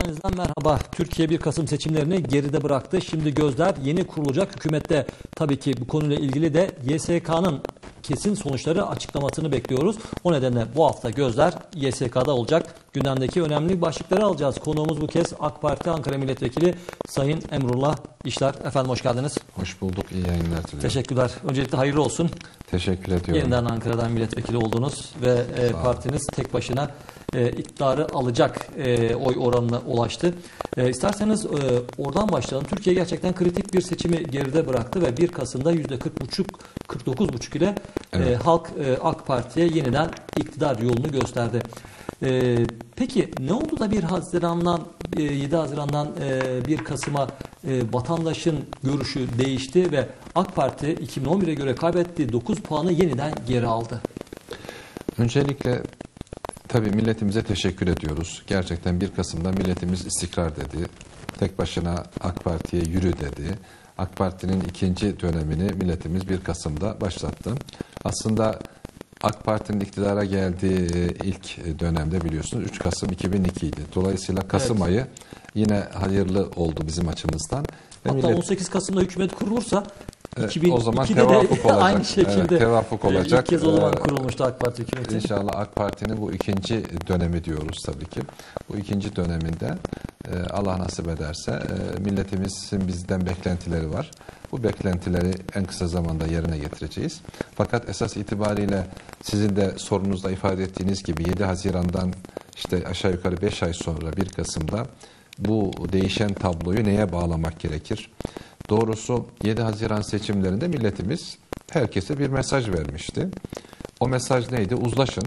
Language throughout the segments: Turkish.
Analiz'den merhaba. Türkiye 1 Kasım seçimlerini geride bıraktı. Şimdi gözler yeni kurulacak hükümette. Tabii ki bu konuyla ilgili de YSK'nın kesin sonuçları açıklamasını bekliyoruz. O nedenle bu hafta gözler YSK'da olacak. Gündemdeki önemli başlıkları alacağız. Konuğumuz bu kez AK Parti Ankara Milletvekili Sayın Emrullah İşler. Efendim hoş geldiniz. Hoş bulduk. İyi yayınlar diliyorum. Teşekkürler. Öncelikle hayırlı olsun. Teşekkür ediyorum. Yeniden Ankara'dan milletvekili oldunuz ve partiniz tek başına iktidarı alacak oy oranına ulaştı. İsterseniz oradan başlayalım. Türkiye gerçekten kritik bir seçimi geride bıraktı ve 1 Kasım'da %49,5 ile halk AK Parti'ye yeniden iktidar yolunu gösterdi. Peki ne oldu da 7 Haziran'dan 1 Kasım'a vatandaşın görüşü değişti ve AK Parti 2011'e göre kaybettiği 9 puanı yeniden geri aldı? Öncelikle tabii milletimize teşekkür ediyoruz. Gerçekten 1 Kasım'da milletimiz istikrar dedi. Tek başına AK Parti'ye yürü dedi. AK Parti'nin ikinci dönemini milletimiz 1 Kasım'da başlattı. Aslında AK Parti'nin iktidara geldiği ilk dönemde biliyorsunuz 3 Kasım 2002 idi. Dolayısıyla Kasım ayı yine hayırlı oldu bizim açımızdan. Hatta 18 Kasım'da hükümet kurulursa o zaman 2002'de tevafuk de olacak. aynı şekilde tevafuk olacak. İlk kez o zaman kurulmuştu AK Parti hükümeti. İnşallah AK Parti'nin bu ikinci dönemi diyoruz tabii ki. Bu ikinci döneminde Allah nasip ederse milletimizin bizden beklentileri var. Bu beklentileri en kısa zamanda yerine getireceğiz. Fakat esas itibariyle sizin de sorunuzda ifade ettiğiniz gibi 7 Haziran'dan işte aşağı yukarı 5 ay sonra 1 Kasım'da bu değişen tabloyu neye bağlamak gerekir? Doğrusu 7 Haziran seçimlerinde milletimiz herkese bir mesaj vermişti. O mesaj neydi? Uzlaşın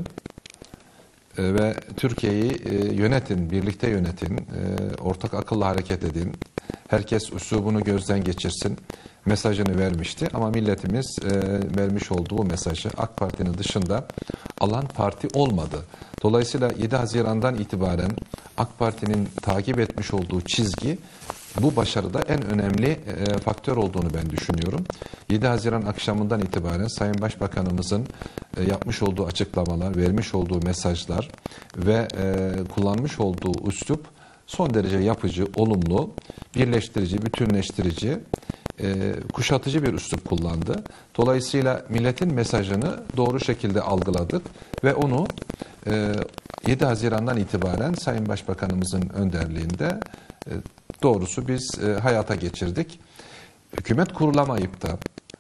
ve Türkiye'yi yönetin, birlikte yönetin, ortak akılla hareket edin. Herkes üslubunu gözden geçirsin mesajını vermişti. Ama milletimiz vermiş olduğu mesajı AK Parti'nin dışında alan parti olmadı. Dolayısıyla 7 Haziran'dan itibaren AK Parti'nin takip etmiş olduğu çizgi bu başarıda en önemli faktör olduğunu ben düşünüyorum. 7 Haziran akşamından itibaren Sayın Başbakanımızın yapmış olduğu açıklamalar, vermiş olduğu mesajlar ve kullanmış olduğu üslup son derece yapıcı, olumlu, birleştirici, bütünleştirici, kuşatıcı bir üslup kullandı. Dolayısıyla milletin mesajını doğru şekilde algıladık ve onu 7 Haziran'dan itibaren Sayın Başbakanımızın önderliğinde doğrusu biz hayata geçirdik. Hükümet kurulamayıp da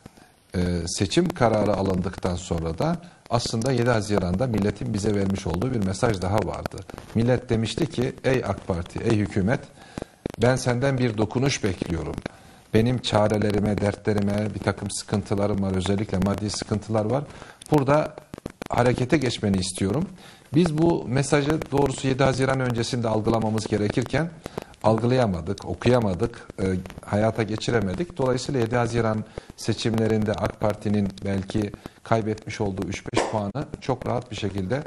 seçim kararı alındıktan sonra da aslında 7 Haziran'da milletin bize vermiş olduğu bir mesaj daha vardı. Millet demişti ki ey AK Parti, ey hükümet ben senden bir dokunuş bekliyorum. Benim çarelerime, dertlerime bir takım sıkıntılarım var, özellikle maddi sıkıntılar var. Burada harekete geçmeni istiyorum. Biz bu mesajı doğrusu 7 Haziran öncesinde algılamamız gerekirken algılayamadık, okuyamadık, hayata geçiremedik. Dolayısıyla 7 Haziran seçimlerinde AK Parti'nin belki kaybetmiş olduğu 3-5 puanı çok rahat bir şekilde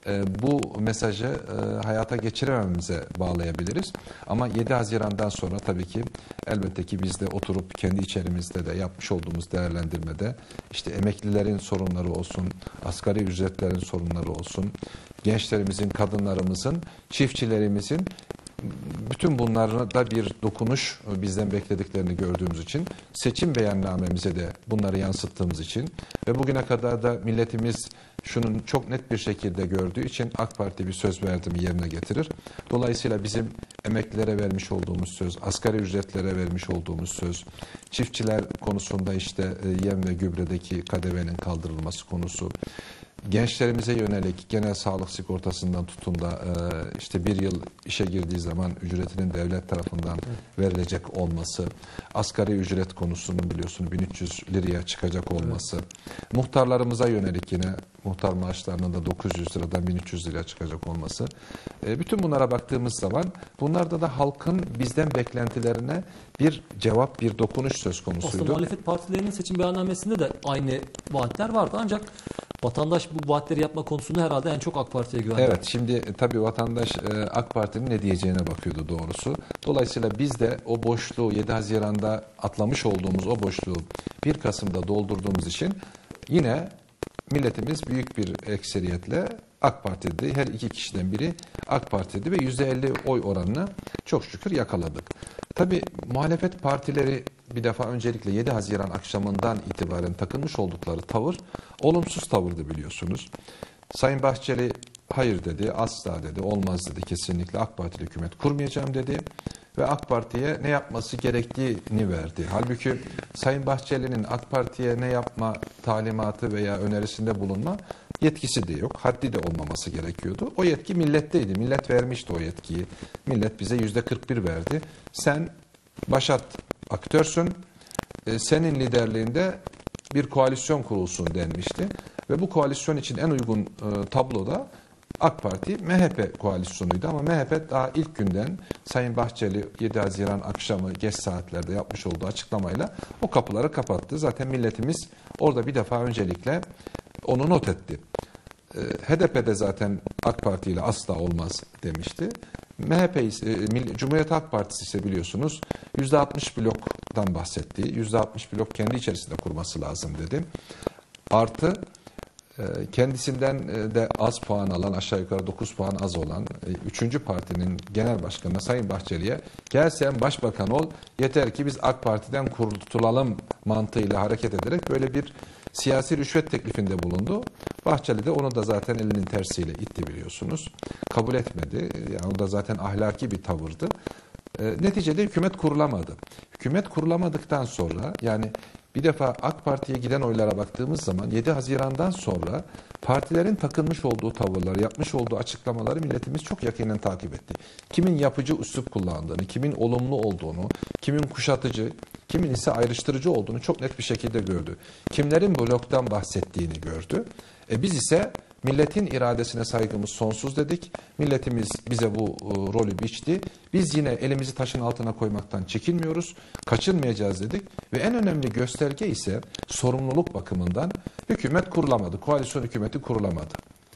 bu mesajı hayata geçirememize bağlayabiliriz. Ama 7 Haziran'dan sonra tabii ki elbette ki biz de oturup kendi içerimizde de yapmış olduğumuz değerlendirmede işte emeklilerin sorunları olsun, asgari ücretlerin sorunları olsun, gençlerimizin, kadınlarımızın, çiftçilerimizin bütün bunlara da bir dokunuş bizden beklediklerini gördüğümüz için seçim beyannamemize de bunları yansıttığımız için ve bugüne kadar da milletimiz şunun çok net bir şekilde gördüğü için AK Parti bir söz verdi mi yerine getirir. Dolayısıyla bizim emeklilere vermiş olduğumuz söz, asgari ücretlere vermiş olduğumuz söz, çiftçiler konusunda işte yem ve gübredeki KDV'nin kaldırılması konusu, gençlerimize yönelik genel sağlık sigortasından tutun da işte bir yıl işe girdiği zaman ücretinin devlet tarafından verilecek olması, asgari ücret konusunun biliyorsunuz 1300 liraya çıkacak olması, muhtarlarımıza yönelik yine muhtar maaşlarının da 900 liradan 1300 liraya çıkacak olması. Bütün bunlara baktığımız zaman bunlarda da halkın bizden beklentilerine bir cevap, bir dokunuş söz konusuydu. Aslında muhalefet partilerinin seçim beyannamesinde de aynı vaatler vardı ancak vatandaş bu vaatleri yapma konusunda herhalde en çok AK Parti'ye güvendi. Evet, şimdi tabii vatandaş AK Parti'nin ne diyeceğine bakıyordu doğrusu. Dolayısıyla biz de o boşluğu 7 Haziran'da atlamış olduğumuz o boşluğu 1 Kasım'da doldurduğumuz için yine milletimiz büyük bir ekseriyetle AK Parti'de, her iki kişiden biri AK Parti'de ve %50 oy oranını çok şükür yakaladık. Tabii muhalefet partileri bir defa öncelikle 7 Haziran akşamından itibaren takılmış oldukları tavır olumsuz tavırdı biliyorsunuz. Sayın Bahçeli hayır dedi, asla dedi, olmaz dedi, kesinlikle AK Parti'yle hükümet kurmayacağım dedi ve AK Parti'ye ne yapması gerektiğini verdi. Halbuki Sayın Bahçeli'nin AK Parti'ye ne yapma talimatı veya önerisinde bulunma yetkisi de yok, haddi de olmaması gerekiyordu. O yetki milletteydi, millet vermişti o yetkiyi. Millet bize %41 verdi. Sen başat aktörsün, senin liderliğinde bir koalisyon kurulsun denmişti. Ve bu koalisyon için en uygun tabloda AK Parti MHP koalisyonuydu ama MHP daha ilk günden Sayın Bahçeli 7 Haziran akşamı geç saatlerde yapmış olduğu açıklamayla o kapıları kapattı. Zaten milletimiz orada bir defa öncelikle onu not etti. HDP'de zaten AK Parti ile asla olmaz demişti. MHP, Cumhuriyet Halk Partisi ise biliyorsunuz %60 bloktan bahsetti. %60 blok kendi içerisinde kurması lazım dedi. Artı kendisinden de az puan alan, aşağı yukarı 9 puan az olan 3. partinin genel başkanı Sayın Bahçeli'ye gel sen başbakan ol, yeter ki biz AK Parti'den kurtulalım mantığıyla hareket ederek böyle bir siyasi rüşvet teklifinde bulundu. Bahçeli de onu da zaten elinin tersiyle itti biliyorsunuz. Kabul etmedi. Yani o da zaten ahlaki bir tavırdı. Neticede hükümet kurulamadı. Hükümet kurulamadıktan sonra yani bir defa AK Parti'ye giden oylara baktığımız zaman 7 Haziran'dan sonra partilerin takılmış olduğu tavırları, yapmış olduğu açıklamaları milletimiz çok yakinen takip etti. Kimin yapıcı üslup kullandığını, kimin olumlu olduğunu, kimin kuşatıcı, kimin ise ayrıştırıcı olduğunu çok net bir şekilde gördü. Kimlerin bloktan bahsettiğini gördü. Biz ise milletin iradesine saygımız sonsuz dedik. Milletimiz bize bu rolü biçti. Biz yine elimizi taşın altına koymaktan çekinmiyoruz. Kaçınmayacağız dedik. Ve en önemli gösterge ise sorumluluk bakımından hükümet kurulamadı. Koalisyon hükümeti kurulamadı.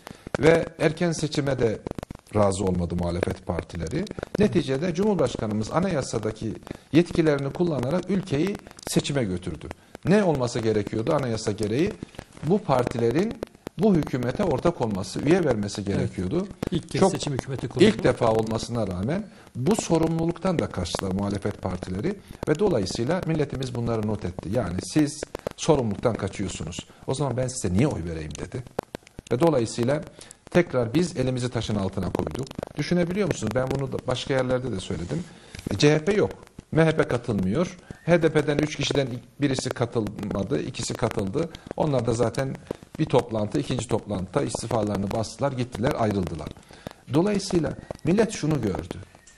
Ve erken seçime de razı olmadı muhalefet partileri. Neticede Cumhurbaşkanımız anayasadaki yetkilerini kullanarak ülkeyi seçime götürdü. Ne olması gerekiyordu anayasa gereği? Bu partilerin bu hükümete ortak olması, üye vermesi gerekiyordu. Evet. İlk kez seçim hükümeti kuruldu. İlk defa olmasına rağmen bu sorumluluktan da kaçtılar muhalefet partileri ve dolayısıyla milletimiz bunları not etti. Yani siz sorumluluktan kaçıyorsunuz. O zaman ben size niye oy vereyim dedi. Ve dolayısıyla tekrar biz elimizi taşın altına koyduk. Düşünebiliyor musunuz? Ben bunu da başka yerlerde de söyledim. CHP yok. MHP katılmıyor. HDP'den 3 kişiden birisi katılmadı, ikisi katıldı. Onlar da zaten bir toplantı, ikinci toplantıda istifalarını bastılar, gittiler, ayrıldılar. Dolayısıyla millet şunu gördü.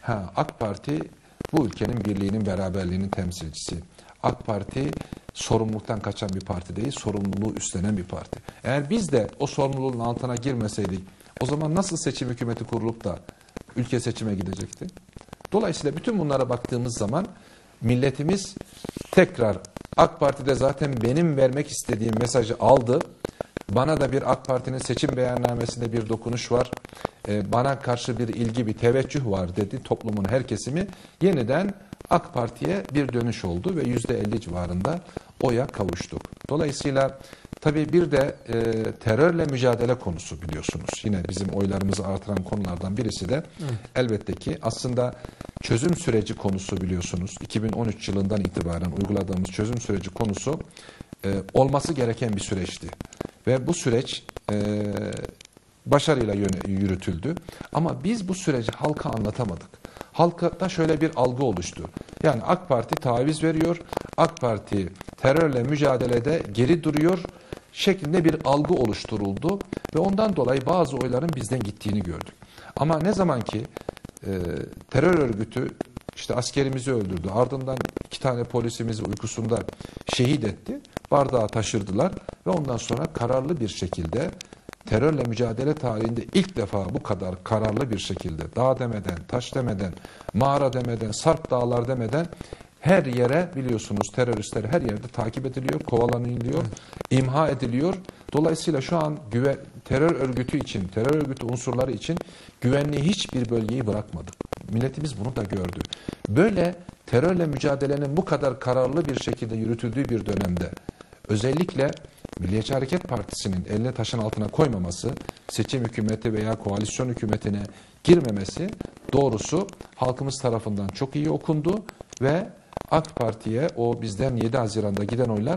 AK Parti bu ülkenin birliğinin, beraberliğinin temsilcisi. AK Parti sorumluluktan kaçan bir parti değil, sorumluluğu üstlenen bir parti. Eğer biz de o sorumluluğun altına girmeseydik, o zaman nasıl seçim hükümeti kurulup da ülke seçime gidecekti? Dolayısıyla bütün bunlara baktığımız zaman milletimiz tekrar AK Parti'de zaten benim vermek istediğim mesajı aldı. Bana da bir AK Parti'nin seçim beyannamesinde bir dokunuş var. Bana karşı bir ilgi, bir teveccüh var dedi toplumun her kesimi. Yeniden AK Parti'ye bir dönüş oldu ve %50 civarında oya kavuştuk. Dolayısıyla tabii bir de terörle mücadele konusu biliyorsunuz. Yine bizim oylarımızı artıran konulardan birisi de elbette ki aslında çözüm süreci konusu biliyorsunuz. 2013 yılından itibaren uyguladığımız çözüm süreci konusu olması gereken bir süreçti. Ve bu süreç başarıyla yürütüldü. Ama biz bu süreci halka anlatamadık. Halkta şöyle bir algı oluştu. Yani AK Parti taviz veriyor, AK Parti terörle mücadelede geri duruyor şeklinde bir algı oluşturuldu. Ve ondan dolayı bazı oyların bizden gittiğini gördük. Ama ne zaman ki terör örgütü işte askerimizi öldürdü, ardından 2 tane polisimizi uykusunda şehit etti, bardağı taşırdılar ve ondan sonra kararlı bir şekilde terörle mücadele tarihinde ilk defa bu kadar kararlı bir şekilde dağ demeden, taş demeden, mağara demeden, sarp dağlar demeden her yere biliyorsunuz teröristler her yerde takip ediliyor, kovalanılıyor, imha ediliyor. Dolayısıyla şu an terör örgütü için, terör örgütü unsurları için güvenliği hiçbir bölgeyi bırakmadı. Milletimiz bunu da gördü. Böyle terörle mücadelenin bu kadar kararlı bir şekilde yürütüldüğü bir dönemde özellikle Milliyetçi Hareket Partisi'nin eline taşın altına koymaması, seçim hükümeti veya koalisyon hükümetine girmemesi doğrusu halkımız tarafından çok iyi okundu ve AK Parti'ye o bizden 7 Haziran'da giden oylar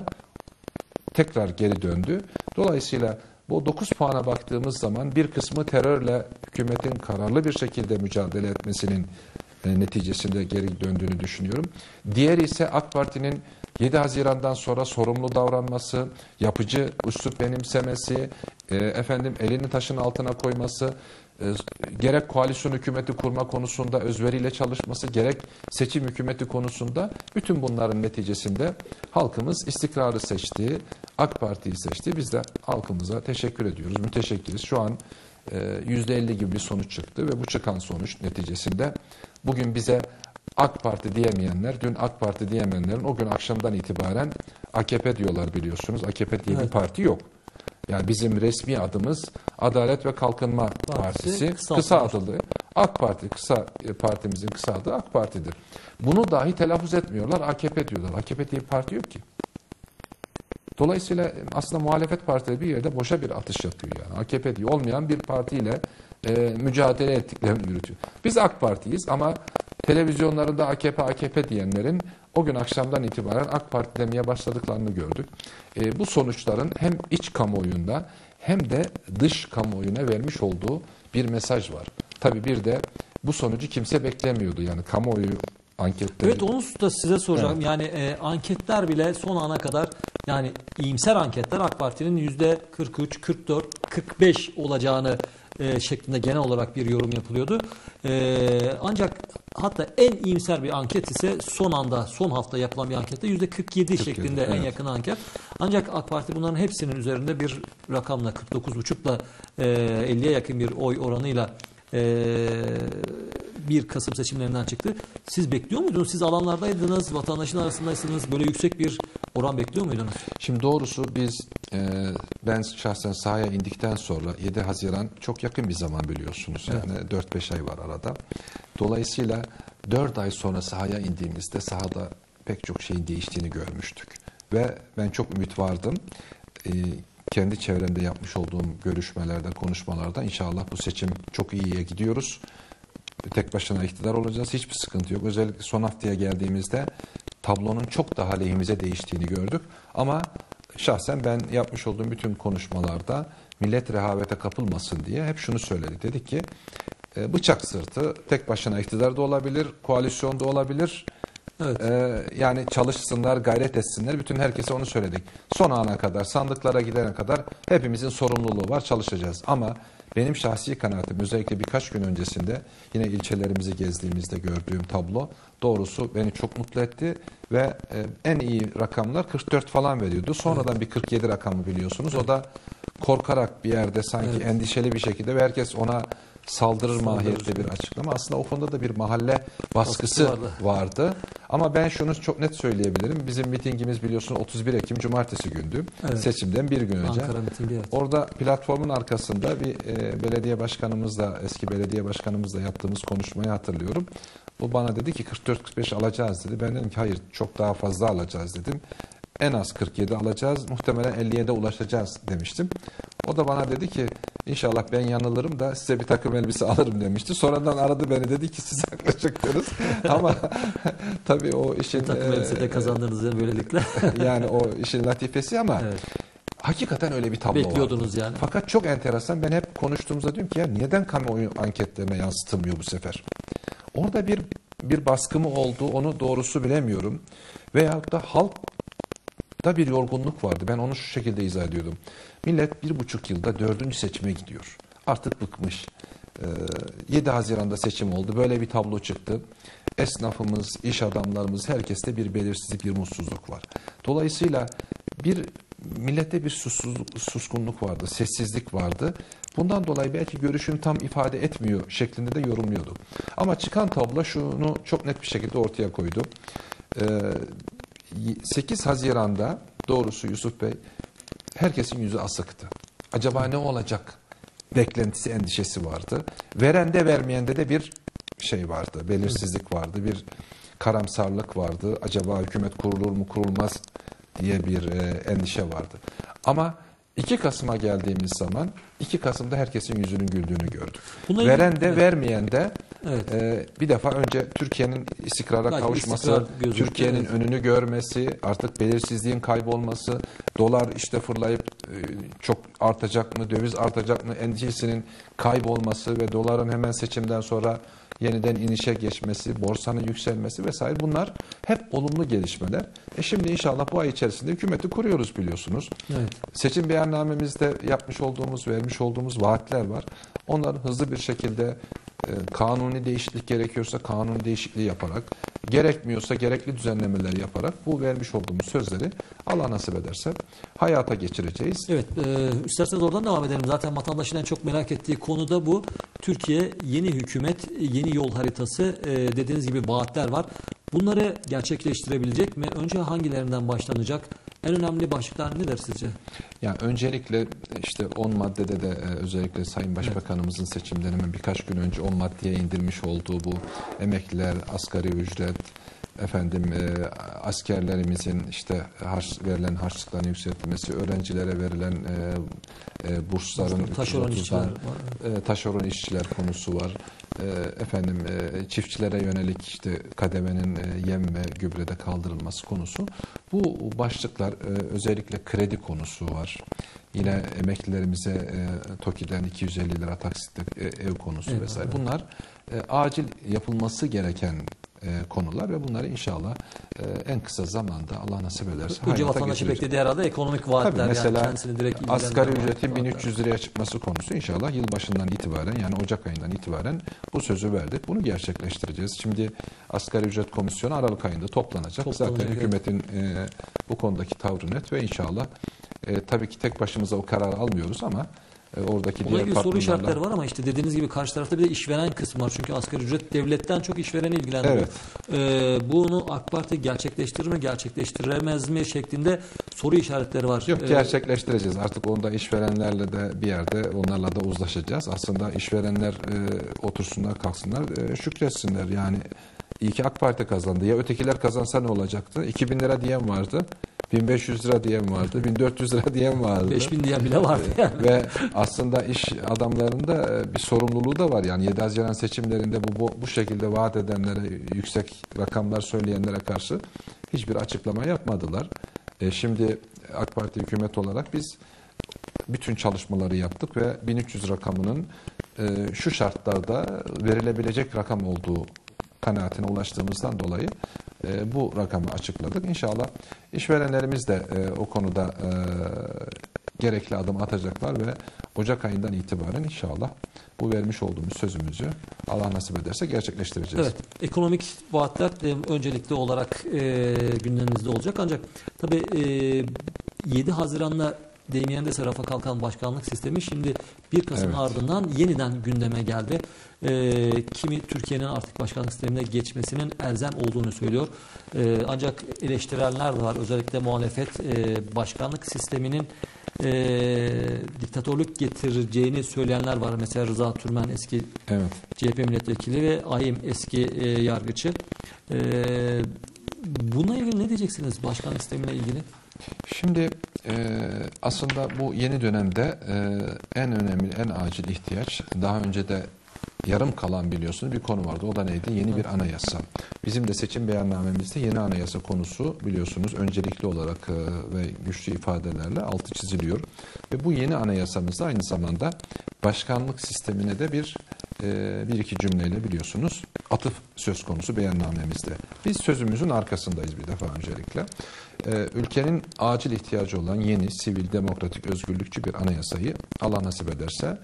tekrar geri döndü. Dolayısıyla bu 9 puana baktığımız zaman bir kısmı terörle hükümetin kararlı bir şekilde mücadele etmesinin neticesinde geri döndüğünü düşünüyorum. Diğeri ise AK Parti'nin 7 Haziran'dan sonra sorumlu davranması, yapıcı üslup benimsemesi, elini taşın altına koyması, gerek koalisyon hükümeti kurma konusunda özveriyle çalışması, gerek seçim hükümeti konusunda bütün bunların neticesinde halkımız istikrarı seçti, AK Parti'yi seçti. Biz de halkımıza teşekkür ediyoruz, müteşekkiriz. Şu an %50 gibi bir sonuç çıktı ve bu çıkan sonuç neticesinde bugün bize AK Parti diyemeyenler, dün AK Parti diyemeyenlerin o gün akşamdan itibaren AKP diyorlar biliyorsunuz. AKP diye bir parti yok. Yani bizim resmi adımız Adalet ve Kalkınma Partisi, kısa adı. AK Parti, partimizin kısa adı AK Parti'dir. Bunu dahi telaffuz etmiyorlar, AKP diyorlar. AKP diye bir parti yok ki. Dolayısıyla aslında muhalefet partileri bir yerde boşa bir atış yapıyor yani. AKP diye olmayan bir partiyle mücadele ettiklerini yürütüyor. Biz AK Parti'yiz ama televizyonlarında AKP diyenlerin o gün akşamdan itibaren AK Parti demeye başladıklarını gördük. Bu sonuçların hem iç kamuoyunda hem de dış kamuoyuna vermiş olduğu bir mesaj var. Tabii bir de bu sonucu kimse beklemiyordu. Yani kamuoyu anketleri. Evet, onu da size soracağım. Evet. Yani anketler bile son ana kadar, yani iyimser anketler AK Parti'nin %43, 44, 45 olacağını şeklinde genel olarak bir yorum yapılıyordu. Ancak hatta en iyimser bir anket ise son hafta yapılan bir ankette %47 şeklinde en yakın anket. Ancak AK Parti bunların hepsinin üzerinde bir rakamla 49,5'la 50'ye yakın bir oy oranıyla 1 Kasım seçimlerinden çıktı. Siz bekliyor muydunuz? Siz alanlardaydınız, vatandaşın arasındaysınız. Böyle yüksek bir oran bekliyor muydunuz? Şimdi doğrusu ben şahsen sahaya indikten sonra 7 Haziran çok yakın bir zaman biliyorsunuz. Yani evet. 4-5 ay var arada. Dolayısıyla 4 ay sonra sahaya indiğimizde sahada pek çok şeyin değiştiğini görmüştük. Ve ben çok ümit vardım. Kendi çevremde yapmış olduğum görüşmelerde, konuşmalarda inşallah bu seçim çok iyiye gidiyoruz. Tek başına iktidar olacağız. Hiçbir sıkıntı yok. Özellikle son haftaya geldiğimizde tablonun çok daha lehimize değiştiğini gördük. Ama şahsen ben yapmış olduğum bütün konuşmalarda millet rehavete kapılmasın diye hep şunu söyledik. Dedik ki bıçak sırtı tek başına iktidarda olabilir, koalisyonda olabilir. Evet. Yani çalışsınlar, gayret etsinler. Bütün herkese onu söyledik. Son ana kadar, sandıklara gidene kadar hepimizin sorumluluğu var, çalışacağız. Ama benim şahsi kanaatim özellikle birkaç gün öncesinde yine ilçelerimizi gezdiğimizde gördüğüm tablo doğrusu beni çok mutlu etti ve en iyi rakamlar 44 falan veriyordu. Sonradan bir 47 rakamı biliyorsunuz. O da korkarak bir yerde sanki endişeli bir şekilde ve herkes ona saldırır mahiyette bir açıklama. Aslında o konuda da bir mahalle baskısı vardı. Ama ben şunu çok net söyleyebilirim. Bizim mitingimiz biliyorsunuz 31 Ekim Cumartesi gündü. Evet. Seçimden bir gün önce. Ankara mitingi, evet. Orada platformun arkasında bir belediye başkanımızla, eski belediye başkanımızla yaptığımız konuşmayı hatırlıyorum. O bana dedi ki 44-45 alacağız dedi. Ben dedim ki hayır, çok daha fazla alacağız dedim. En az 47 alacağız, muhtemelen 50'ye de ulaşacağız demiştim. O da bana dedi ki inşallah ben yanılırım da size bir takım elbise alırım demişti. Sonradan aradı beni, dedi ki siz haklı çıktınız. Ama tabii o işin... takım elbise de kazandınız yani böylelikle. Yani o işin latifesi ama evet. Hakikaten öyle bir tablo bekliyordunuz vardı. Yani. Fakat çok enteresan, ben hep konuştuğumuzda diyorum ki ya neden kamuoyu anketlerine yansıtılmıyor bu sefer? Orada bir baskı mı oldu, onu doğrusu bilemiyorum. Veyahut da halkta bir yorgunluk vardı. Ben onu şu şekilde izah ediyordum. Millet 1,5 yılda 4. seçime gidiyor. Artık bıkmış. 7 Haziran'da seçim oldu. Böyle bir tablo çıktı. Esnafımız, iş adamlarımız, herkeste bir belirsizlik, bir mutsuzluk var. Dolayısıyla millette bir suskunluk vardı, sessizlik vardı. Bundan dolayı belki görüşünü tam ifade etmiyor şeklinde de yorumluyordu. Ama çıkan tablo şunu çok net bir şekilde ortaya koydu. 8 Haziran'da doğrusu Yusuf Bey, herkesin yüzü asıktı. Acaba ne olacak beklentisi, endişesi vardı. Verende vermeyende de bir şey vardı, belirsizlik vardı, bir karamsarlık vardı. Acaba hükümet kurulur mu kurulmaz diye bir endişe vardı. Ama 2 Kasım'a geldiğimiz zaman 2 Kasım'da herkesin yüzünün güldüğünü gördük. Veren de vermeyen de bir defa önce Türkiye'nin istikrara belki kavuşması, istikrar Türkiye'nin önünü görmesi, artık belirsizliğin kaybolması, dolar işte fırlayıp çok artacak mı, döviz artacak mı endişesinin kaybolması ve doların hemen seçimden sonra yeniden inişe geçmesi, borsanın yükselmesi vesaire, bunlar hep olumlu gelişmeler. Şimdi inşallah bu ay içerisinde hükümeti kuruyoruz, biliyorsunuz. Evet. Seçim beyannamemizde yapmış olduğumuz, vermiş olduğumuz vaatler var. Onları hızlı bir şekilde kanuni değişiklik gerekiyorsa kanuni değişikliği yaparak, gerekmiyorsa gerekli düzenlemeler yaparak bu vermiş olduğumuz sözleri Allah nasip ederse hayata geçireceğiz. Evet, isterseniz oradan devam edelim. Zaten vatandaşın en çok merak ettiği konu da bu. Türkiye, yeni hükümet, yeni yol haritası, dediğiniz gibi vaatler var. Bunları gerçekleştirebilecek mi? Önce hangilerinden başlanacak? En önemli başlıklar nedir sizce? Yani öncelikle işte 10 maddede de özellikle Sayın Başbakanımızın seçimden hemen birkaç gün önce 10 maddeye indirmiş olduğu bu emekliler, asgari ücret, askerlerimizin işte verilen harçlıkların yükseltilmesi, öğrencilere verilen bursların taşeron işçiler konusu var. Çiftçilere yönelik işte KDV'nin yem ve gübrede kaldırılması konusu. Bu başlıklar, özellikle kredi konusu var. Yine emeklilerimize TOKİ'den 250 lira taksitle ev konusu vesaire. Bunlar acil yapılması gereken konular ve bunları inşallah en kısa zamanda Allah nasip ederse önce vatandaşı beklediği herhalde ekonomik vaatler. Tabii, mesela yani kendisini direkt asgari ücretin 1300 liraya çıkması konusu inşallah yılbaşından itibaren, yani Ocak ayından itibaren bu sözü verdik. Bunu gerçekleştireceğiz. Şimdi asgari ücret komisyonu Aralık ayında toplanacak. Zaten hükümetin bu konudaki tavrı net ve inşallah tabii ki tek başımıza o kararı almıyoruz ama oradaki diğer partnerlerle soru işaretleri var ama işte dediğiniz gibi karşı tarafta bir de işveren kısmı var. Çünkü asgari ücret devletten çok işvereni ilgilendiriyor. Evet. Bunu AK Parti gerçekleştirir mi, gerçekleştiremez mi şeklinde soru işaretleri var. Yok, gerçekleştireceğiz. Artık onda işverenlerle de bir yerde onlarla da uzlaşacağız. Aslında işverenler otursunlar, kalksınlar, şükretsinler. Yani iyi ki AK Parti kazandı. Ya ötekiler kazansa ne olacaktı? 2000 lira diyen vardı. 1500 lira diyen vardı, 1400 lira diyen vardı. 5000 diyen bile vardı yani. Ve aslında iş adamlarında bir sorumluluğu da var. Yani 7 Haziran seçimlerinde bu şekilde vaat edenlere, yüksek rakamlar söyleyenlere karşı hiçbir açıklama yapmadılar. Şimdi AK Parti hükümet olarak biz bütün çalışmaları yaptık ve 1300 rakamının şu şartlarda verilebilecek rakam olduğu kanaatine ulaştığımızdan dolayı bu rakamı açıkladık. İnşallah işverenlerimiz de o konuda gerekli adım atacaklar ve Ocak ayından itibaren inşallah bu vermiş olduğumuz sözümüzü Allah nasip ederse gerçekleştireceğiz. Evet, ekonomik vaatler öncelikli olarak gündemimizde olacak. Ancak tabii 7 Haziran'la deyim yerindeyse rafa kalkan başkanlık sistemi şimdi 1 Kasım'ın ardından yeniden gündeme geldi. Kimi Türkiye'nin artık başkanlık sistemine geçmesinin elzem olduğunu söylüyor. Ancak eleştirenler de var. Özellikle muhalefet başkanlık sisteminin diktatörlük getireceğini söyleyenler var. Mesela Rıza Türmen eski CHP milletvekili ve AİM eski yargıcı. Buna ilgili ne diyeceksiniz başkanlık sistemine ilgili? Şimdi aslında bu yeni dönemde en önemli, en acil ihtiyaç, daha önce de yarım kalan biliyorsunuz bir konu vardı. O da neydi? Yeni bir anayasa. Bizim de seçim beyannamemizde yeni anayasa konusu biliyorsunuz öncelikli olarak ve güçlü ifadelerle altı çiziliyor. Ve bu yeni anayasamızda aynı zamanda başkanlık sistemine de bir iki cümleyle biliyorsunuz atıf söz konusu beyannamemizde. Biz sözümüzün arkasındayız bir defa öncelikle. Ülkenin acil ihtiyacı olan yeni, sivil, demokratik, özgürlükçü bir anayasayı Allah nasip ederse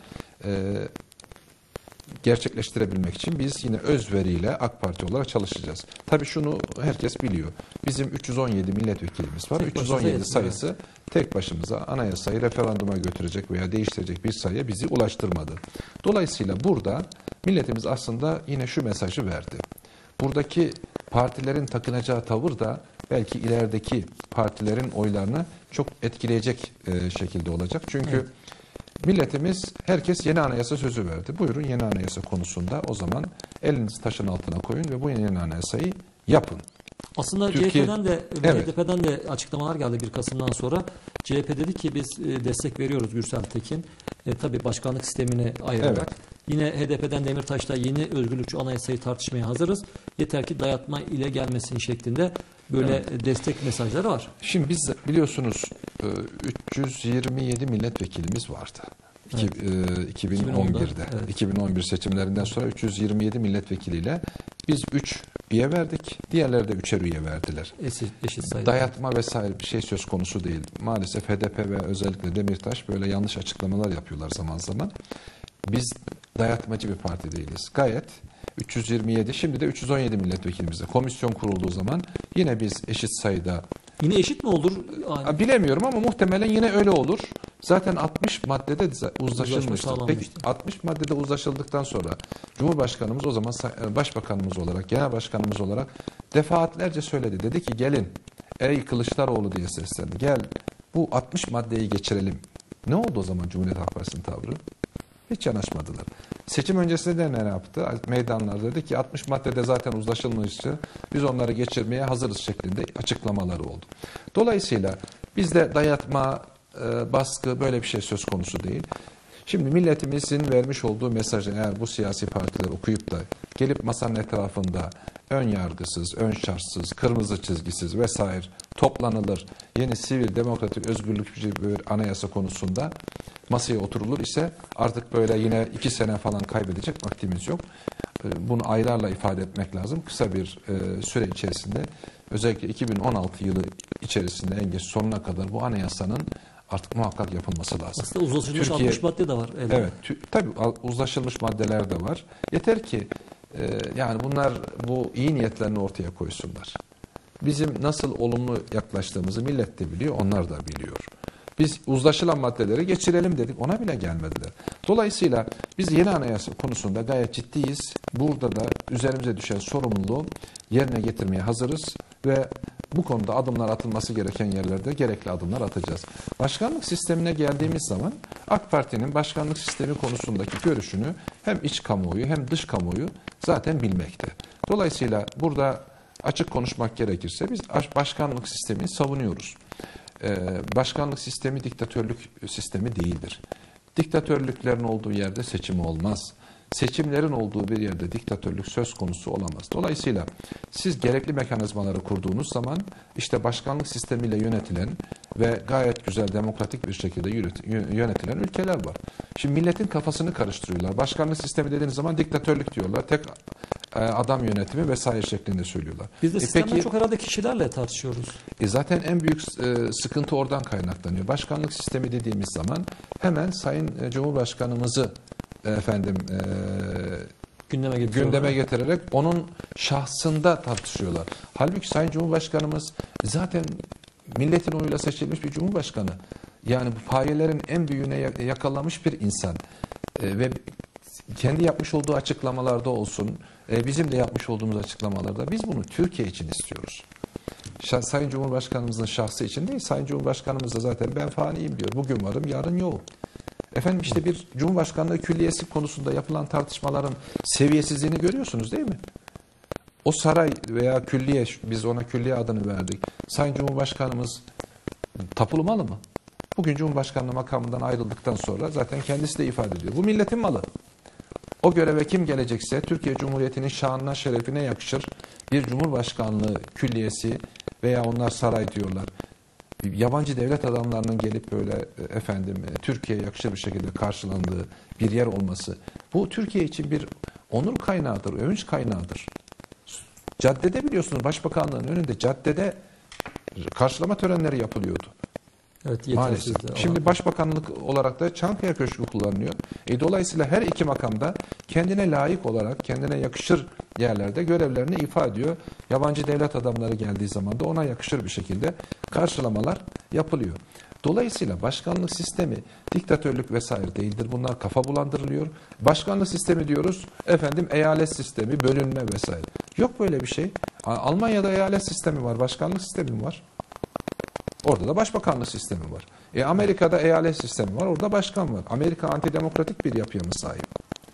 gerçekleştirebilmek için biz yine özveriyle AK Parti olarak çalışacağız. Tabii şunu herkes biliyor. Bizim 317 milletvekilimiz var. 317 sayısı tek başımıza anayasayı referanduma götürecek veya değiştirecek bir sayıya bizi ulaştırmadı. Dolayısıyla burada milletimiz aslında yine şu mesajı verdi. Buradaki partilerin takınacağı tavır da belki ilerideki partilerin oylarını çok etkileyecek şekilde olacak. Çünkü milletimiz, herkes yeni anayasa sözü verdi. Buyurun yeni anayasa konusunda o zaman elinizi taşın altına koyun ve bu yeni anayasayı yapın. Aslında Türkiye- CHP'den de ve Evet. HDP'den de açıklamalar geldi 1 Kasım'dan sonra. CHP dedi ki biz destek veriyoruz Gürsel Tekin. Tabii başkanlık sistemini ayırarak. Evet. Yine HDP'den Demirtaş da yeni özgürlükçü anayasayı tartışmaya hazırız. Yeter ki dayatma ile gelmesin şeklinde böyle destek mesajları var. Şimdi biz biliyorsunuz 327 milletvekilimiz vardı. Evet. 2011'de. Evet. 2011 seçimlerinden sonra 327 milletvekiliyle biz 3 üye verdik. Diğerleri de 3'er üye verdiler. Eşit sayıda. Dayatma vesaire bir şey söz konusu değil. Maalesef HDP ve özellikle Demirtaş böyle yanlış açıklamalar yapıyorlar zaman zaman. Biz dayatmacı bir parti değiliz. Gayet 327, şimdi de 317 milletvekilimizde. Komisyon kurulduğu zaman yine biz eşit sayıda, Yine eşit mi olur? bilemiyorum ama muhtemelen yine öyle olur. Zaten 60 maddede uzlaşılmıştı. sağlanmıştı. Peki 60 maddede uzlaşıldıktan sonra Cumhurbaşkanımız o zaman Başbakanımız olarak, Genel Başkanımız olarak defaatlerce söyledi. Dedi ki gelin ey Kılıçdaroğlu diye seslendi. Gel bu 60 maddeyi geçirelim. Ne oldu o zaman Cumhuriyet Halk Partisi'nin tavrı? Hiç yanaşmadılar. Seçim öncesinde de ne yaptı? Meydanlarda dedi ki 60 maddede zaten uzlaşılmıştı. Biz onları geçirmeye hazırız şeklinde açıklamaları oldu. Dolayısıyla bizde dayatma, baskı böyle bir şey söz konusu değil. Şimdi milletimizin vermiş olduğu mesajı eğer bu siyasi partiler okuyup da gelip masanın etrafında ön yargısız, ön şartsız, kırmızı çizgisiz vesaire toplanılır, yeni sivil, demokratik, özgürlükçü bir anayasa konusunda masaya oturulur ise artık böyle yine 2 sene falan kaybedecek vaktimiz yok. Bunu aylarla ifade etmek lazım. Kısa bir süre içerisinde özellikle 2016 yılı içerisinde en geç sonuna kadar bu anayasanın artık muhakkak yapılması lazım. Aslında uzlaşılmış 60 madde de var. Evet, tabii uzlaşılmış maddeler de var. Yeter ki yani bunlar bu iyi niyetlerini ortaya koysunlar. Bizim nasıl olumlu yaklaştığımızı millet de biliyor, onlar da biliyor. Biz uzlaşılan maddeleri geçirelim dedik, ona bile gelmediler. Dolayısıyla biz yeni anayasa konusunda gayet ciddiyiz. Burada da üzerimize düşen sorumluluğu yerine getirmeye hazırız ve bu konuda adımlar atılması gereken yerlerde gerekli adımlar atacağız. Başkanlık sistemine geldiğimiz zaman AK Parti'nin başkanlık sistemi konusundaki görüşünü hem iç kamuoyu hem dış kamuoyu zaten bilmekte. Dolayısıyla burada açık konuşmak gerekirse biz başkanlık sistemini savunuyoruz. Başkanlık sistemi diktatörlük sistemi değildir. Diktatörlüklerin olduğu yerde seçim olmaz. Seçimlerin olduğu bir yerde diktatörlük söz konusu olamaz. Dolayısıyla siz gerekli mekanizmaları kurduğunuz zaman işte başkanlık sistemiyle yönetilen ve gayet güzel demokratik bir şekilde yönetilen ülkeler var. Şimdi milletin kafasını karıştırıyorlar. Başkanlık sistemi dediğiniz zaman diktatörlük diyorlar. Tek adam yönetimi vesaire şeklinde söylüyorlar. Biz de sistemden peki, çok herhalde kişilerle tartışıyoruz. zaten en büyük sıkıntı oradan kaynaklanıyor. Başkanlık sistemi dediğimiz zaman hemen Sayın Cumhurbaşkanımızı gündeme getirerek onun şahsında tartışıyorlar. Halbuki Sayın Cumhurbaşkanımız zaten milletin oyuyla seçilmiş bir cumhurbaşkanı. Yani bu payelerin en büyüğüne yakalamış bir insan. Ve kendi yapmış olduğu açıklamalarda olsun, bizim de yapmış olduğumuz açıklamalarda biz bunu Türkiye için istiyoruz. Sayın Cumhurbaşkanımızın şahsı için değil, Sayın Cumhurbaşkanımız da zaten ben faniyim diyor. Bugün varım, yarın yoğum. Efendim işte bir Cumhurbaşkanlığı külliyesi konusunda yapılan tartışmaların seviyesizliğini görüyorsunuz değil mi? O saray veya külliye, biz ona külliye adını verdik. Sayın Cumhurbaşkanımız tapulu malı mı? Bugün Cumhurbaşkanlığı makamından ayrıldıktan sonra zaten kendisi de ifade ediyor. Bu milletin malı. O göreve kim gelecekse Türkiye Cumhuriyeti'nin şanına, şerefine yakışır bir Cumhurbaşkanlığı külliyesi veya onlar saray diyorlar. Yabancı devlet adamlarının gelip böyle Türkiye'ye yakışır bir şekilde karşılandığı bir yer olması, bu Türkiye için bir onur kaynağıdır, övünç kaynağıdır. Caddede biliyorsunuz Başbakanlığın önünde caddede karşılama törenleri yapılıyordu. Evet, maalesef. Şimdi başbakanlık olarak da Çankaya Köşkü kullanılıyor. Dolayısıyla her iki makamda kendine layık olarak, kendine yakışır yerlerde görevlerini ifa ediyor. Yabancı devlet adamları geldiği zaman da ona yakışır bir şekilde karşılamalar yapılıyor. Dolayısıyla başkanlık sistemi diktatörlük vesaire değildir. Bunlar kafa bulandırılıyor. Başkanlık sistemi diyoruz, eyalet sistemi, bölünme vesaire. Yok böyle bir şey. Almanya'da eyalet sistemi var, başkanlık sistemi var. Orada da başbakanlık sistemi var. Amerika'da eyalet sistemi var, orada başkan var. Amerika antidemokratik bir yapıya mı sahip?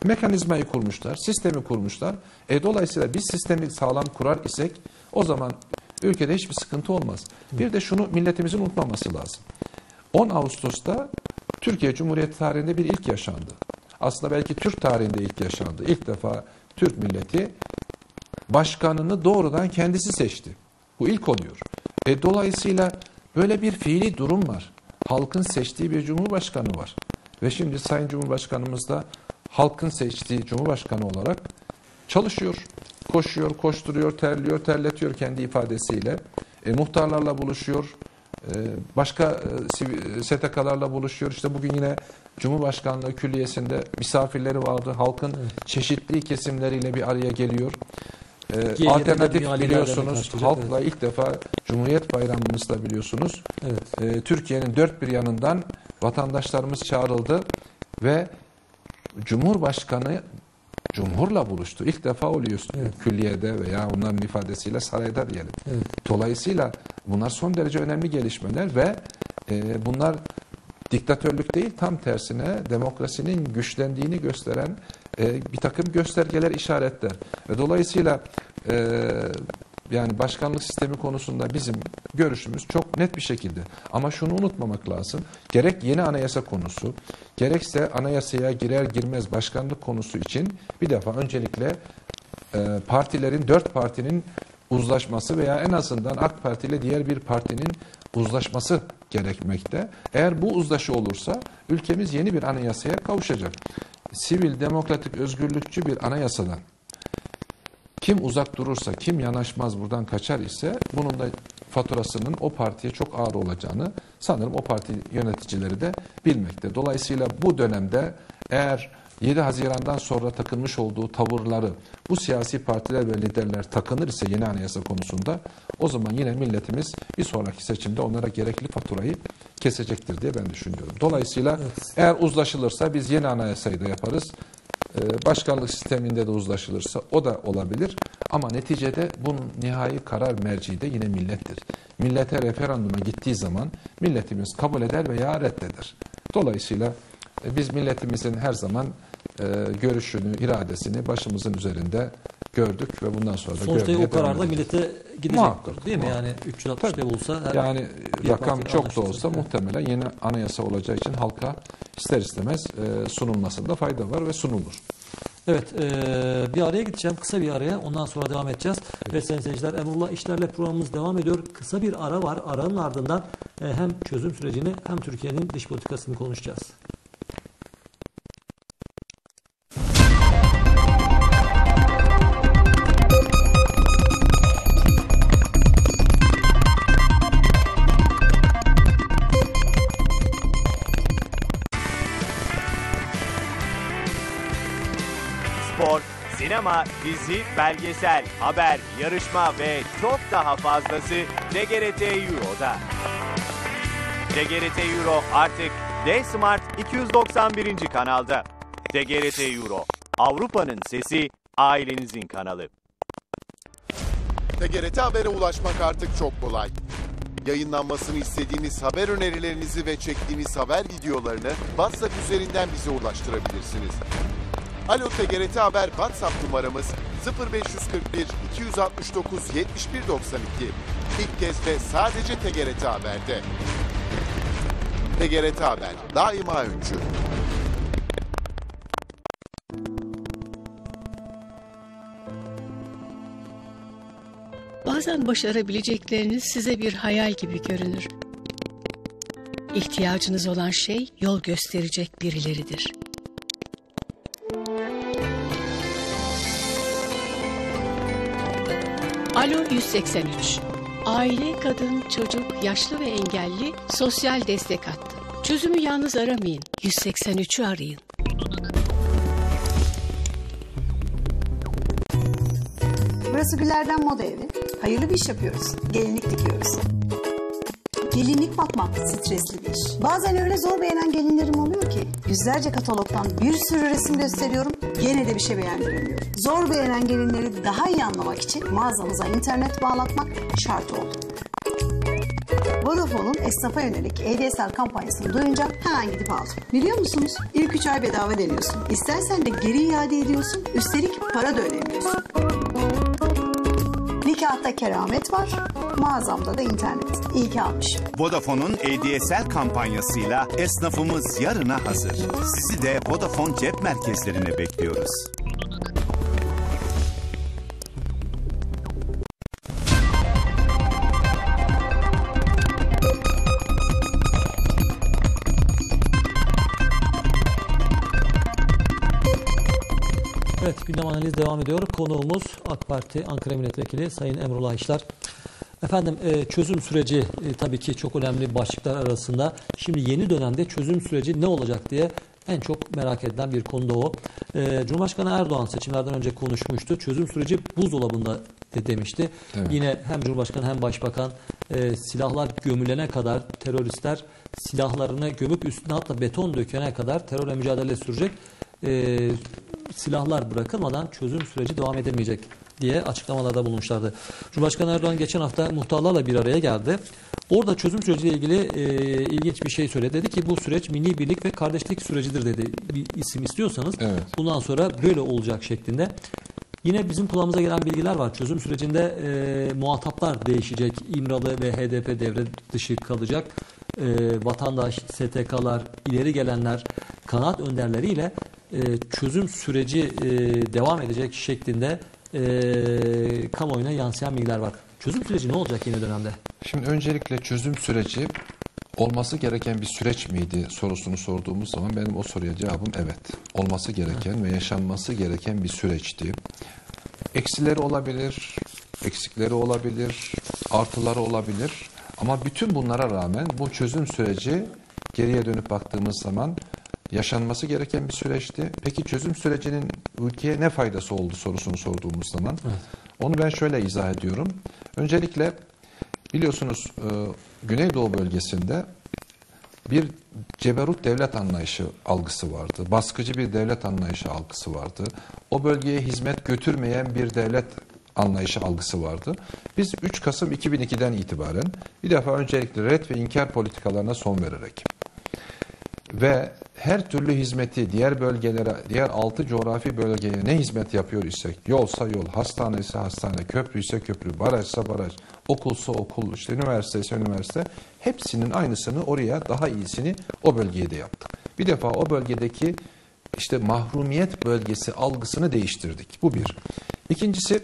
Mekanizmayı kurmuşlar, sistemi kurmuşlar. Dolayısıyla biz sistemi sağlam kurar isek o zaman ülkede hiçbir sıkıntı olmaz. Bir de şunu milletimizin unutmaması lazım. 10 Ağustos'ta Türkiye Cumhuriyeti tarihinde bir ilk yaşandı. Aslında belki Türk tarihinde ilk yaşandı. İlk defa Türk milleti başkanını doğrudan kendisi seçti. Bu ilk oluyor. Dolayısıyla böyle bir fiili durum var. Halkın seçtiği bir cumhurbaşkanı var. Ve şimdi Sayın Cumhurbaşkanımız da halkın seçtiği cumhurbaşkanı olarak çalışıyor. Koşuyor, koşturuyor, terliyor, terletiyor kendi ifadesiyle. Muhtarlarla buluşuyor. Başka STK'larla buluşuyor. İşte bugün yine Cumhurbaşkanlığı Külliyesi'nde misafirleri vardı. Halkın çeşitli kesimleriyle bir araya geliyor. Alternatif biliyorsunuz halkla ilk defa Cumhuriyet Bayramımızda biliyorsunuz. Türkiye'nin dört bir yanından vatandaşlarımız çağrıldı ve Cumhurbaşkanı Cumhurla buluştu. İlk defa oluyor külliyede veya onların ifadesiyle sarayda diyelim. Dolayısıyla bunlar son derece önemli gelişmeler ve bunlar diktatörlük değil, tam tersine demokrasinin güçlendiğini gösteren bir takım göstergeler, işaretler. Ve dolayısıyla yani başkanlık sistemi konusunda bizim görüşümüz çok net bir şekilde. Ama şunu unutmamak lazım. Gerek yeni anayasa konusu, gerekse anayasaya girer girmez başkanlık konusu için bir defa öncelikle partilerin, 4 partinin uzlaşması veya en azından AK Parti ile diğer bir partinin uzlaşması gerekmekte. Eğer bu uzlaşı olursa ülkemiz yeni bir anayasaya kavuşacak. Sivil, demokratik, özgürlükçü bir anayasadan kim uzak durursa, kim yanaşmaz buradan kaçar ise bunun da faturasının o partiye çok ağır olacağını sanırım o parti yöneticileri de bilmekte. Dolayısıyla bu dönemde eğer 7 Haziran'dan sonra takılmış olduğu tavırları bu siyasi partiler ve liderler takınır ise yeni anayasa konusunda o zaman yine milletimiz bir sonraki seçimde onlara gerekli faturayı kesecektir diye ben düşünüyorum. Dolayısıyla eğer uzlaşılırsa biz yeni anayasayı da yaparız. Başkanlık sisteminde de uzlaşılırsa o da olabilir. Ama neticede bunun nihai karar merci de yine millettir. Millete referanduma gittiği zaman milletimiz kabul eder veya reddeder. Dolayısıyla biz milletimizin her zaman görüşünü, iradesini başımızın üzerinde gördük ve bundan sonra da sonuçta o karar da millete gidecektir değil mi? Yani 360 ne bulsa yani rakam çok da olsa muhtemelen yeni anayasa olacağı için halka ister istemez sunulmasında fayda var ve sunulur. Evet, bir araya gideceğim. Kısa bir araya. Ondan sonra devam edeceğiz. Ve sayın seyirciler, Emrullah İşler'le programımız devam ediyor. Kısa bir ara var. Aranın ardından hem çözüm sürecini hem Türkiye'nin dış politikasını konuşacağız. Spor, sinema, dizi, belgesel, haber, yarışma ve çok daha fazlası TGRT Euro'da. TGRT Euro artık D-Smart 291. kanalda. TGRT Euro, Avrupa'nın sesi, ailenizin kanalı. TGRT Haber'e ulaşmak artık çok kolay. Yayınlanmasını istediğiniz haber önerilerinizi ve çektiğiniz haber videolarını WhatsApp üzerinden bize ulaştırabilirsiniz. Alo TGRT Haber WhatsApp numaramız 0541 269 7192. İlk kez ve sadece TGRT Haber'de. TGRT Haber daima öncü. Bazen başarabilecekleriniz size bir hayal gibi görünür. İhtiyacınız olan şey yol gösterecek birileridir. Alo 183. Aile, kadın, çocuk, yaşlı ve engelli sosyal destek hattı. Çözümü yalnız aramayın. 183'ü arayın. Burası Güller'den Moda Evi. Hayırlı bir iş yapıyoruz. Gelinlik dikiyoruz. Gelinlik bakmak stresli bir iş. Bazen öyle zor beğenen gelinlerim oluyor ki yüzlerce katalogdan bir sürü resim gösteriyorum. Gene de bir şey beğendiremiyorum. Zor beğenen gelinleri daha iyi anlamak için mağazamıza internet bağlatmak şart oldu. Vodafone'un esnafa yönelik ADSL kampanyasını duyunca hemen gidip aldım. Biliyor musunuz? İlk 3 ay bedava deniyorsun. İstersen de geri iade ediyorsun. Üstelik para da ödemiyorsun. Nikahta keramet var, mağazamda da internet. İyi ki almışım. Vodafone'un ADSL kampanyasıyla esnafımız yarına hazır. Sizi de Vodafone cep merkezlerine bekliyoruz. Evet, gündem analiz devam ediyor. Konuğumuz AK Parti Ankara Milletvekili Sayın Emrullah İşler. Efendim, çözüm süreci tabii ki çok önemli başlıklar arasında. Şimdi yeni dönemde çözüm süreci ne olacak diye en çok merak edilen bir konu da o. Cumhurbaşkanı Erdoğan seçimlerden önce konuşmuştu. Çözüm süreci buzdolabında demişti. Evet. Yine hem Cumhurbaşkanı hem Başbakan silahlar gömülene kadar teröristler silahlarını gömüp üstüne hatta beton dökene kadar terörle mücadele sürecek. Silahlar bırakılmadan çözüm süreci devam edemeyecek diye açıklamalarda bulunmuşlardı. Cumhurbaşkanı Erdoğan geçen hafta muhtarlarla bir araya geldi. Orada çözüm süreciyle ilgili ilginç bir şey söyledi. Dedi ki bu süreç milli birlik ve kardeşlik sürecidir dedi. Bir isim istiyorsanız Evet. bundan sonra böyle olacak şeklinde. Yine bizim kulağımıza gelen bilgiler var. Çözüm sürecinde muhataplar değişecek. İmralı ve HDP devre dışı kalacak. Vatandaş, STK'lar, ileri gelenler, kanaat önderleriyle çözüm süreci devam edecek şeklinde kamuoyuna yansıyan bilgiler var. Çözüm süreci ne olacak yeni dönemde? Şimdi öncelikle çözüm süreci olması gereken bir süreç miydi sorusunu sorduğumuz zaman benim o soruya cevabım evet. Olması gereken ve yaşanması gereken bir süreçti. Eksileri olabilir, eksikleri olabilir, artıları olabilir. Ama bütün bunlara rağmen bu çözüm süreci geriye dönüp baktığımız zaman yaşanması gereken bir süreçti. Peki çözüm sürecinin ülkeye ne faydası oldu sorusunu sorduğumuz zaman onu ben şöyle izah ediyorum. Öncelikle biliyorsunuz Güneydoğu bölgesinde bir ceberut devlet anlayışı algısı vardı. Baskıcı bir devlet anlayışı algısı vardı. O bölgeye hizmet götürmeyen bir devlet anlayışı algısı vardı. Biz 3 Kasım 2002'den itibaren bir defa öncelikle ret ve inkar politikalarına son vererek ve her türlü hizmeti diğer bölgelere, diğer 6 coğrafi bölgeye ne hizmet yapıyor isek, yolsa yol, hastane ise hastane, köprü ise köprü, barajsa baraj, okulsa okul, işte üniversite ise üniversite, hepsinin aynısını oraya, daha iyisini o bölgeye de yaptık. Bir defa o bölgedeki işte mahrumiyet bölgesi algısını değiştirdik. Bu bir. İkincisi,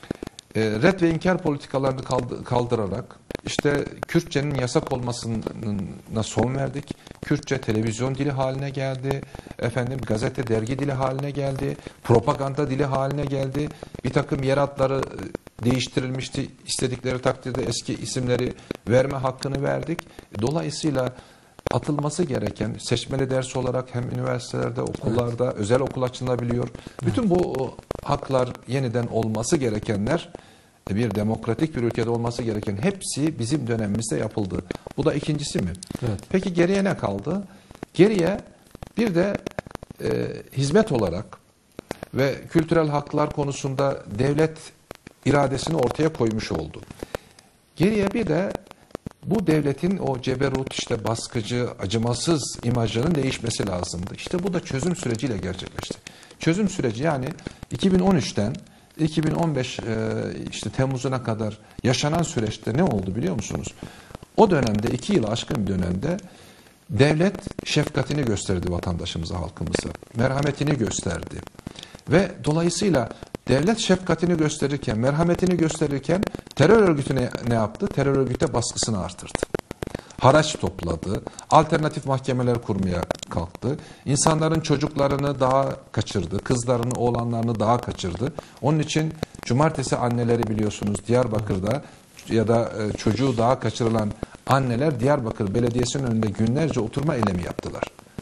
ret ve inkar politikalarını kaldırarak işte Kürtçenin yasak olmasına son verdik. Kürtçe televizyon dili haline geldi. Efendim gazete, dergi dili haline geldi. Propaganda dili haline geldi. Bir takım yer adları değiştirilmişti. İstedikleri takdirde eski isimleri verme hakkını verdik. Dolayısıyla atılması gereken seçmeli ders olarak hem üniversitelerde, okullarda, özel okul açılabiliyor. Bütün bu haklar yeniden olması gerekenler, bir demokratik bir ülkede olması gereken hepsi bizim dönemimizde yapıldı. Bu da ikincisi mi? Evet. Peki geriye ne kaldı? Geriye bir de hizmet olarak ve kültürel haklar konusunda devlet iradesini ortaya koymuş oldu. Geriye bir de bu devletin o ceberut, işte baskıcı, acımasız imajının değişmesi lazımdı. İşte bu da çözüm süreciyle gerçekleşti. Çözüm süreci yani 2013'ten 2015 işte Temmuz'una kadar yaşanan süreçte ne oldu biliyor musunuz? O dönemde 2 yılı aşkın bir dönemde devlet şefkatini gösterdi vatandaşımıza, halkımıza. Merhametini gösterdi. Ve dolayısıyla devlet şefkatini gösterirken, merhametini gösterirken terör örgütü ne yaptı? Terör örgüte baskısını artırdı. Haraç topladı, alternatif mahkemeler kurmaya kalktı. İnsanların çocuklarını daha kaçırdı, kızlarını, oğlanlarını daha kaçırdı. Onun için cumartesi anneleri biliyorsunuz Diyarbakır'da ya da çocuğu daha kaçırılan anneler Diyarbakır Belediyesi'nin önünde günlerce oturma eylemi yaptılar.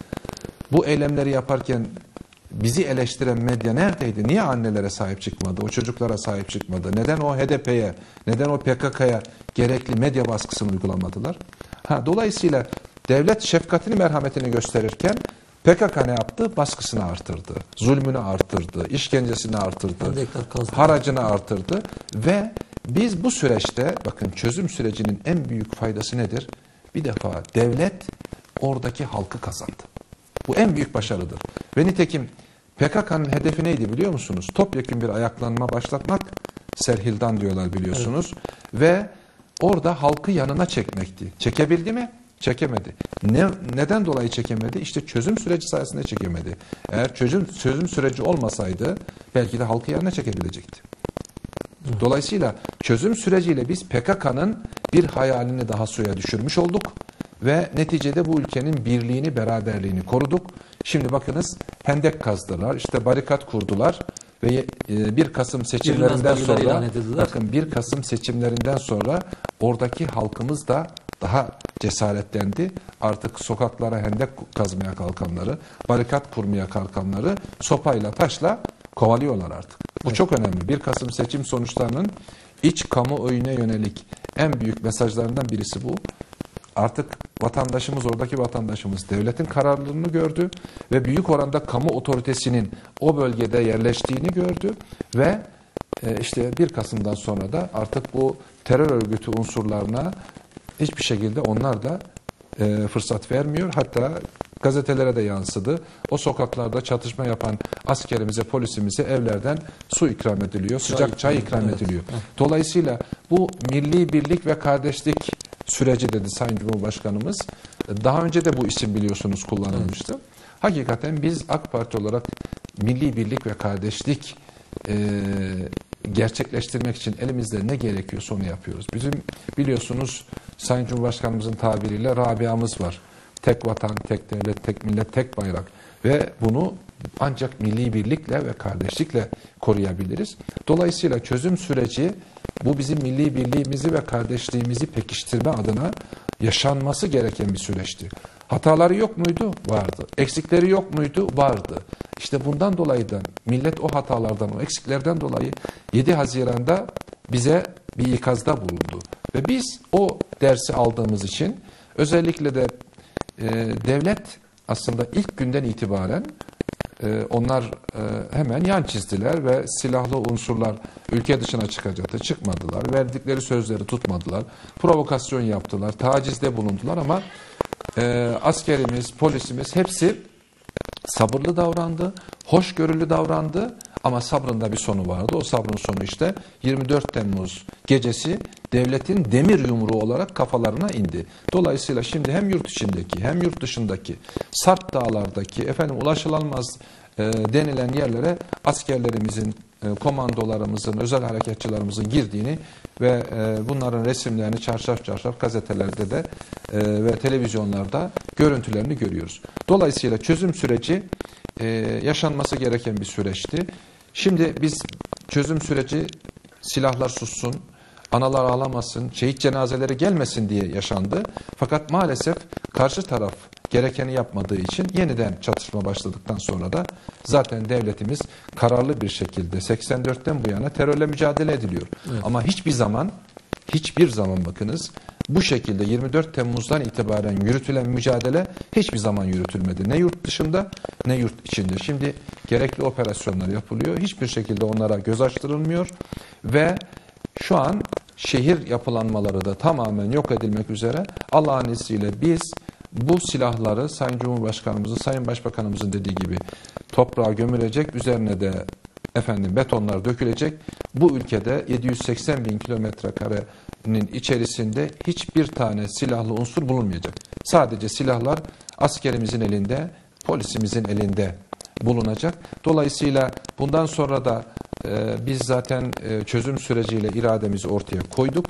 Bu eylemleri yaparken bizi eleştiren medya neredeydi? Niye annelere sahip çıkmadı? O çocuklara sahip çıkmadı? Neden o HDP'ye, neden o PKK'ya gerekli medya baskısını uygulamadılar? Dolayısıyla devlet şefkatini, merhametini gösterirken PKK ne yaptı? Baskısını artırdı, zulmünü artırdı, işkencesini artırdı, haracını artırdı ve Biz bu süreçte bakın çözüm sürecinin en büyük faydası nedir? Bir defa devlet oradaki halkı kazandı. Bu en büyük başarıdır. Ve nitekim PKK'nın hedefi neydi biliyor musunuz? Topyekun bir ayaklanma başlatmak. Serhildan diyorlar biliyorsunuz. Evet. Ve orada halkı yanına çekmekti. Çekebildi mi? Çekemedi. Neden dolayı çekemedi? İşte çözüm süreci sayesinde çekemedi. Eğer çözüm süreci olmasaydı belki de halkı yanına çekebilecekti. Dolayısıyla çözüm süreciyle biz PKK'nın bir hayalini daha suya düşürmüş olduk ve neticede bu ülkenin birliğini, beraberliğini koruduk. Şimdi bakınız hendek kazdılar, işte barikat kurdular ve 1 Kasım seçimlerinden sonra bakın 1 Kasım seçimlerinden sonra oradaki halkımız da daha cesaretlendi. Artık sokaklara hendek kazmaya kalkanları, barikat kurmaya kalkanları sopayla, taşla kovalıyorlar artık. Bu çok önemli. 1 Kasım seçim sonuçlarının iç kamuoyuna yönelik en büyük mesajlarından birisi bu. Artık vatandaşımız, oradaki vatandaşımız devletin kararlılığını gördü ve büyük oranda kamu otoritesinin o bölgede yerleştiğini gördü ve işte 1 Kasım'dan sonra da artık bu terör örgütü unsurlarına hiçbir şekilde onlar da fırsat vermiyor. Hatta gazetelere de yansıdı. O sokaklarda çatışma yapan askerimize, polisimize evlerden su ikram ediliyor, sıcak çay ikram ediliyor. Dolayısıyla bu milli birlik ve kardeşlik süreci dedi Sayın Cumhurbaşkanımız. Daha önce de bu isim biliyorsunuz kullanılmıştı. Evet. Hakikaten biz AK Parti olarak milli birlik ve kardeşlik gerçekleştirmek için elimizde ne gerekiyorsa onu yapıyoruz. Bizim biliyorsunuz Sayın Cumhurbaşkanımızın tabiriyle Rabia'mız var. Tek vatan, tek devlet, tek millet, tek bayrak. Ve bunu ancak milli birlikle ve kardeşlikle koruyabiliriz. Dolayısıyla çözüm süreci bu bizim milli birliğimizi ve kardeşliğimizi pekiştirme adına yaşanması gereken bir süreçti. Hataları yok muydu? Vardı. Eksikleri yok muydu? Vardı. İşte bundan dolayı da millet o hatalardan, o eksiklerden dolayı 7 Haziran'da bize bir ikazda bulundu. Ve biz o dersi aldığımız için özellikle de devlet aslında ilk günden itibaren onlar hemen yan çizdiler ve silahlı unsurlar ülke dışına çıkacaktı. Çıkmadılar. Verdikleri sözleri tutmadılar. Provokasyon yaptılar. Tacizde bulundular ama askerimiz, polisimiz hepsi sabırlı davrandı. Hoşgörülü davrandı. Ama sabrında bir sonu vardı. O sabrın sonu işte 24 Temmuz gecesi devletin demir yumruğu olarak kafalarına indi. Dolayısıyla şimdi hem yurt içindeki hem yurt dışındaki Sarp dağlardaki ulaşılamaz denilen yerlere askerlerimizin, komandolarımızın, özel harekatçılarımızın girdiğini ve bunların resimlerini çarşaf çarşaf gazetelerde de ve televizyonlarda görüntülerini görüyoruz. Dolayısıyla çözüm süreci yaşanması gereken bir süreçti. Şimdi biz çözüm süreci silahlar sussun, analar ağlamasın, şehit cenazeleri gelmesin diye yaşandı. Fakat maalesef karşı taraf gerekeni yapmadığı için yeniden çatışma başladıktan sonra da zaten devletimiz kararlı bir şekilde 84'ten bu yana terörle mücadele ediliyor. Evet. Ama hiçbir zaman bakınız bu şekilde 24 Temmuz'dan itibaren yürütülen mücadele hiçbir zaman yürütülmedi. Ne yurt dışında ne yurt içinde. Şimdi gerekli operasyonlar yapılıyor. Hiçbir şekilde onlara göz açtırılmıyor ve şu an şehir yapılanmaları da tamamen yok edilmek üzere. Allah'ın izniyle biz bu silahları Sayın Cumhurbaşkanımızın, Sayın Başbakanımızın dediği gibi toprağa gömülecek, üzerine de betonlar dökülecek. Bu ülkede 780 bin kilometre karenin içerisinde hiçbir tane silahlı unsur bulunmayacak. Sadece silahlar askerimizin elinde, polisimizin elinde bulunacak. Dolayısıyla bundan sonra da biz zaten çözüm süreciyle irademizi ortaya koyduk.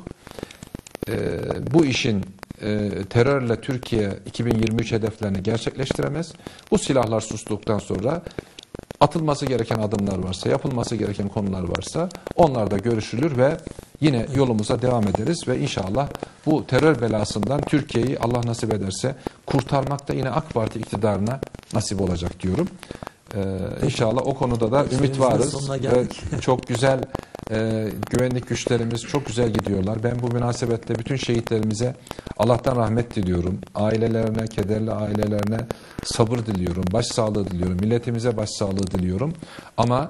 Bu işin terörle Türkiye 2023 hedeflerini gerçekleştiremez. Bu silahlar sustuktan sonra atılması gereken adımlar varsa, yapılması gereken konular varsa onlar da görüşülür ve yine yolumuza devam ederiz ve inşallah bu terör belasından Türkiye'yi Allah nasip ederse kurtarmak da yine AK Parti iktidarına nasip olacak diyorum. İnşallah o konuda da ümit varız ve çok güzel güvenlik güçlerimiz çok güzel gidiyorlar. Ben bu münasebetle bütün şehitlerimize Allah'tan rahmet diliyorum. Ailelerine, kederli ailelerine sabır diliyorum. Başsağlığı diliyorum. Milletimize başsağlığı diliyorum. Ama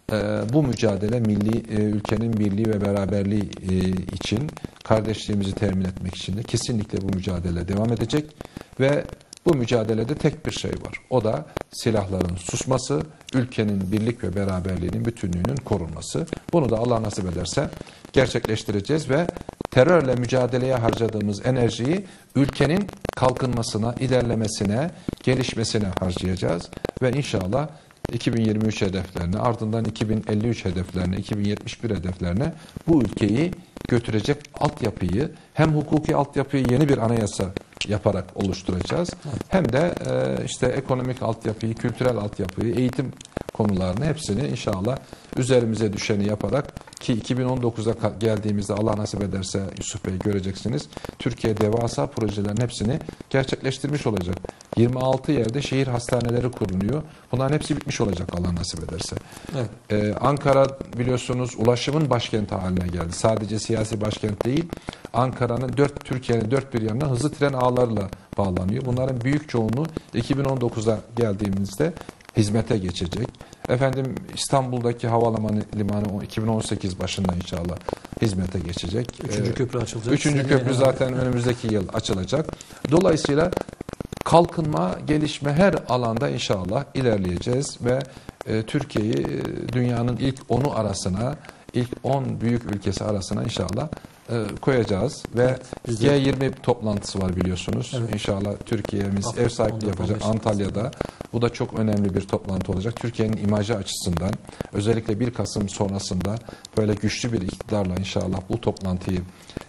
bu mücadele ülkenin birliği ve beraberliği için, kardeşliğimizi temin etmek için de kesinlikle bu mücadele devam edecek ve bu mücadelede tek bir şey var. O da silahların susması, ülkenin birlik ve beraberliğinin, bütünlüğünün korunması. Bunu da Allah nasip ederse gerçekleştireceğiz ve terörle mücadeleye harcadığımız enerjiyi ülkenin kalkınmasına, ilerlemesine, gelişmesine harcayacağız ve inşallah 2023 hedeflerine, ardından 2053 hedeflerine, 2071 hedeflerine bu ülkeyi götürecek altyapıyı, hem hukuki altyapıyı yeni bir anayasa yaparak oluşturacağız, hem de işte ekonomik altyapıyı, kültürel altyapıyı, eğitim konularını hepsini inşallah üzerimize düşeni yaparak, ki 2019'a geldiğimizde Allah nasip ederse Yusuf Bey göreceksiniz, Türkiye devasa projelerin hepsini gerçekleştirmiş olacak. 26 yerde şehir hastaneleri kuruluyor. Bunların hepsi bitmiş olacak Allah nasip ederse. Evet. Ankara biliyorsunuz ulaşımın başkenti haline geldi. Sadece siyasi başkent değil, Ankara'nın Türkiye'nin dört bir yanına hızlı tren ağlarıyla bağlanıyor. Bunların büyük çoğunluğu 2019'a geldiğimizde hizmete geçecek. Efendim İstanbul'daki limanı 2018 başında inşallah hizmete geçecek. Üçüncü köprü açılacak. Üçüncü köprü zaten önümüzdeki yıl açılacak. Dolayısıyla kalkınma, gelişme her alanda inşallah ilerleyeceğiz ve Türkiye'yi dünyanın ilk 10'u arasına, ilk 10 büyük ülkesi arasına inşallah koyacağız ve G20 toplantısı var biliyorsunuz. Evet. İnşallah Türkiye'miz ev sahipliği yapacak Antalya'da. Bu da çok önemli bir toplantı olacak. Türkiye'nin imajı açısından özellikle 1 Kasım sonrasında böyle güçlü bir iktidarla inşallah bu toplantıyı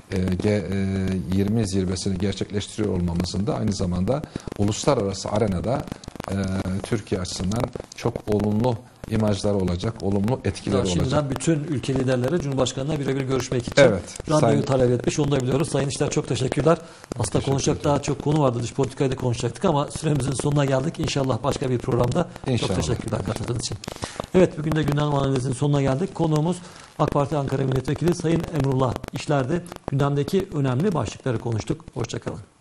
G20 zirvesini gerçekleştiriyor olmamızın da aynı zamanda uluslararası arenada Türkiye açısından çok olumlu imajları olacak, olumlu etkileri olacak. Şimdiden bütün ülke liderleri Cumhurbaşkanı'na birebir görüşmek için randevu talep etmiş. Onu da biliyoruz. Sayın İşler çok teşekkürler. Aslında konuşacak daha çok konu vardı. Dış politikayı da konuşacaktık ama süremizin sonuna geldik. İnşallah başka bir programda. İnşallah. Çok teşekkürler katıldığınız için. Evet, bugün de gündem analizinin sonuna geldik. Konuğumuz AK Parti Ankara Milletvekili Sayın Emrullah İşler'di. Gündemdeki önemli başlıkları konuştuk. Hoşça kalın.